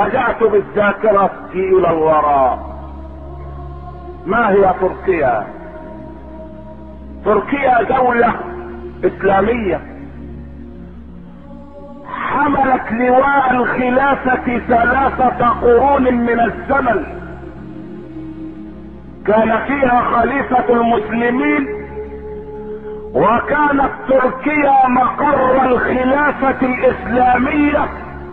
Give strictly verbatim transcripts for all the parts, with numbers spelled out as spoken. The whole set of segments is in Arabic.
رجعت بالذاكرة الى الوراء. ما هي تركيا؟ تركيا دولة اسلامية حملت لواء الخلافة ثلاثة قرون من الزمن. كان فيها خليفة المسلمين، وكانت تركيا مقر الخلافة الاسلامية.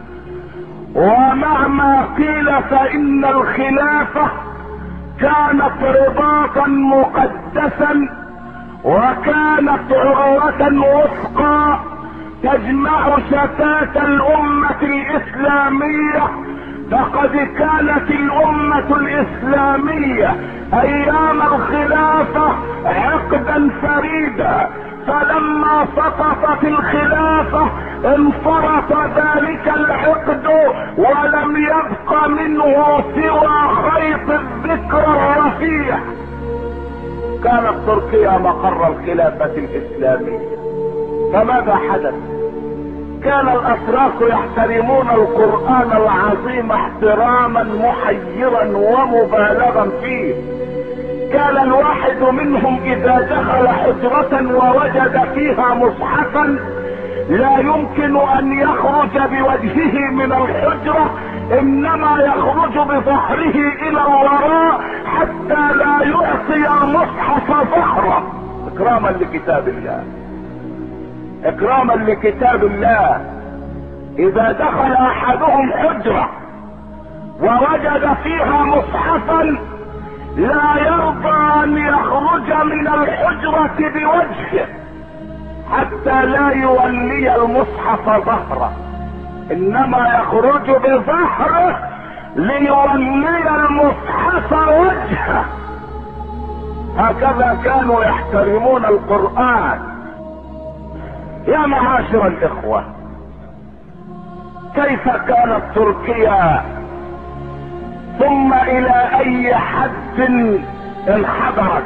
ومهما قيل فإن الخلافة كانت رباطا مقدسا، وكانت عروة وثقى تجمع شتات الأمة الإسلامية. فقد كانت الأمة الإسلامية أيام الخلافة عقدا فريدا، فلما سقطت الخلافة انفرط ذلك العقد ولم يبق منه سوى خيط الذكرى الرفيع. كانت تركيا مقر الخلافة الإسلامية. فماذا حدث؟ كان الأتراك يحترمون القرآن العظيم احتراما محيرا ومبالغا فيه. كان الواحد منهم إذا دخل حجرة ووجد فيها مصحفا لا يمكن أن يخرج بوجهه من الحجرة، إنما يخرج بظهره إلى الوراء حتى لا يعطي المصحف ظهره، إكراما لكتاب الله. إكراما لكتاب الله. إذا دخل أحدهم حجرة ووجد فيها مصحفا لا يرضى أن يخرج من الحجرة بوجهه حتى لا يولي المصحف ظهره، إنما يخرج بظهره ليولي المصحف وجهه. هكذا كانوا يحترمون القرآن. يا معاشر الإخوة، كيف كانت تركيا ثم إلى أي حد انحدرت؟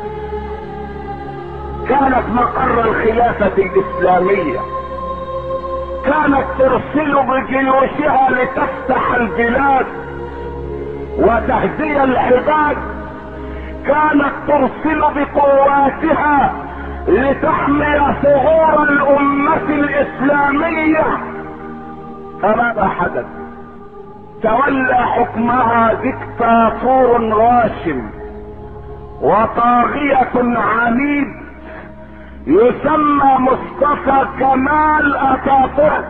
كانت مقر الخلافة الإسلامية، كانت ترسل بجيوشها لتفتح البلاد وتهدي العباد، كانت ترسل بقواتها لتحمي ثغور الأمة الإسلامية. فماذا حدث؟ تولى حكمها دكتاتور غاشم وطاغية عنيد يسمى مصطفى كمال اتاتورك.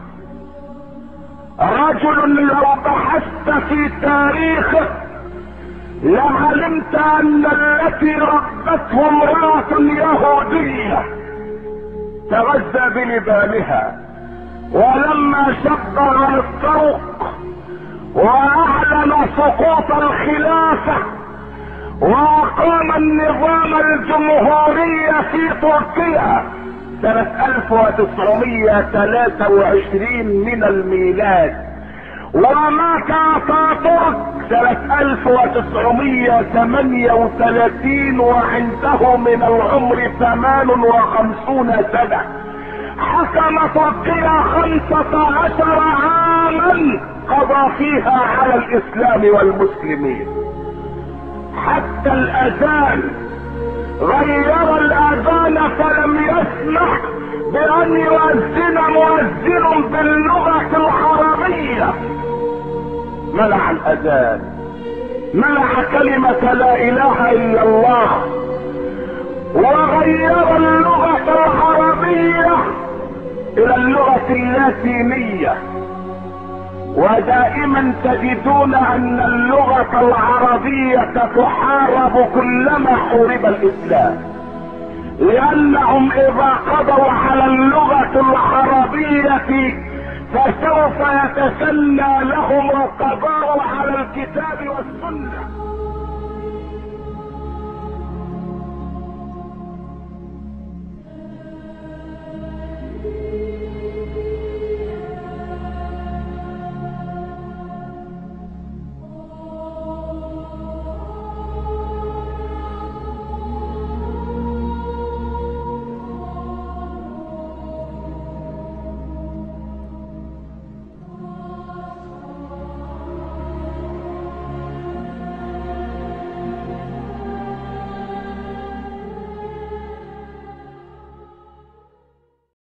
رجل لو بحثت في تاريخه لعلمت ان التي ربته امرأة يهودية تغذى بلبانها، ولما شق عن الطرق واعلن سقوط الخلافة واقام النظام الجمهوري في تركيا سنة ألف وتسعمائة وثلاثة وعشرين من الميلاد، ومات اتاتورك سنة ألف وتسعمائة وثمانية وثلاثين وعنده من العمر ثمان وخمسون سنة. حكم تركيا خمسة عشر عاما قضى فيها على الإسلام والمسلمين. حتى الأذان غير الأذان فلم يسمح بأن يؤذن مؤذن باللغة العربية. منع الأذان، منع كلمة لا إله إلا الله، وغير اللغة العربية إلى اللغة اللاتينية. ودائما تجدون أن اللغة العربية تحارب كلما حورب الإسلام، لأنهم إذا قضوا على اللغة العربية فسوف يتسنى لهم القضاء على الكتاب والسنة.